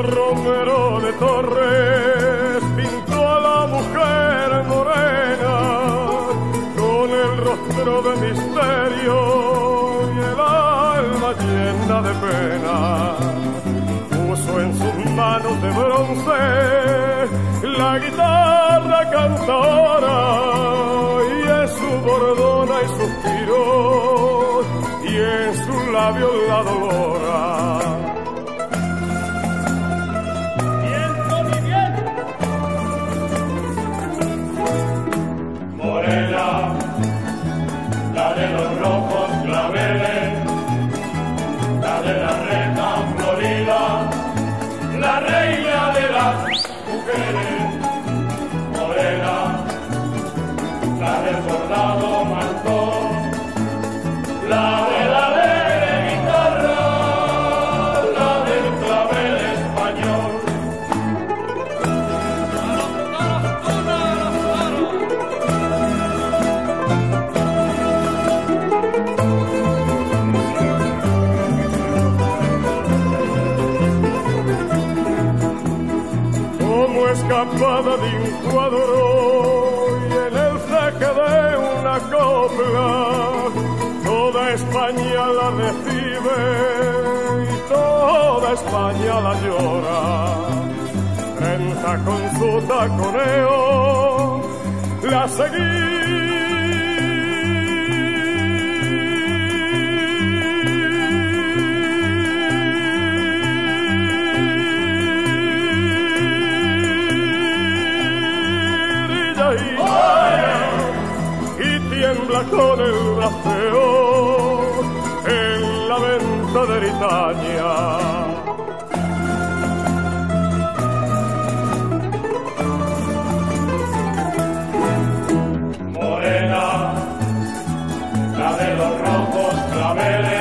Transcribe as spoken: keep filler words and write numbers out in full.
Romero de Torres pintó a la mujer morena con el rostro de misterio y el alma llena de pena. Puso en sus manos de bronce la guitarra cantora y en su bordona y suspiros y en sus labios la dolora. La de los rojos claveles, la de la reina florida, la reina de las mujeres, morena, la del bordado mantón, la de la alegre guitarra, la del clavel español. Escapada de un cuadro y en el saque de una copla, toda España la recibe y toda España la llora. Trenza con su taconeo, la seguí. Y tiembla con el braceo en la venta de Bretaña. Morena, la de los rojos claveles.